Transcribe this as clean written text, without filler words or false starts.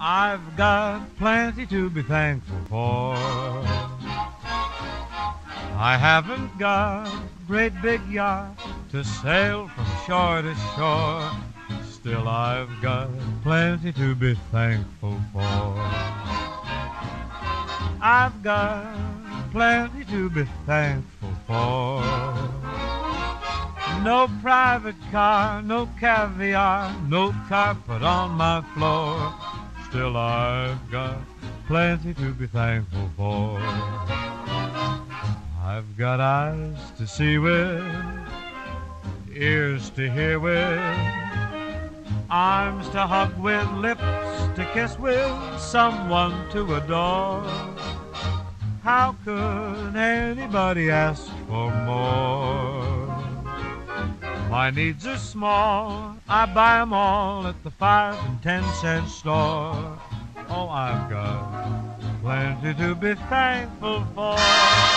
I've got plenty to be thankful for. I haven't got a great big yacht to sail from shore to shore. Still I've got plenty to be thankful for. I've got plenty to be thankful for. No private car, no caviar, no carpet on my floor. Still I've got plenty to be thankful for. I've got eyes to see with, ears to hear with, arms to hug with, lips to kiss with, someone to adore. How could anybody ask for more? My needs are small, I buy 'em all at the 5 and 10 cent store. Oh, I've got plenty to be thankful for.